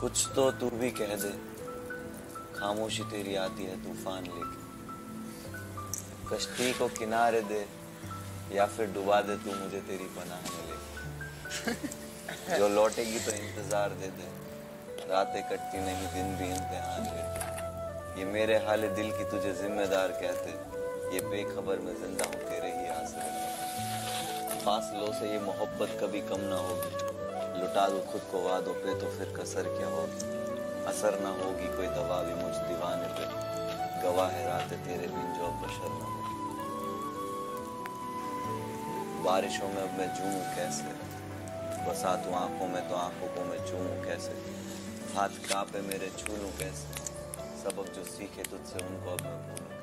कुछ तो तू भी कह दे, खामोशी तेरी आती है तूफान लेके। कश्ती को किनारे दे या फिर डुबा दे तू मुझे तेरी पनाह में लेके। जो लौटेगी तो इंतजार दे दे, रातें कटती नहीं दिन भी इम्तिहान लेके। ये मेरे हाल दिल की तुझे जिम्मेदार कहते, ये बेखबर में जिंदा हूँ तेरे ही आसरे। फासलों से ये मोहब्बत कभी कम ना होगी, लुटा दूं खुद को वादों पे तो फिर कसर क्या होगी। असर ना होगी कोई दवा भी मुझ दीवाने पे, गवाह है रातें तेरे बिन जो अब बशर ना होगी। बारिशों में अब मैं जूऊं कैसे, बसा तू आंखों में तो आंखों को मैं छूऊं कैसे। हाथ कांपे मेरे छू लूं कैसे, सबक जो सीखे तुझसे उनको अब मैं भूलूं।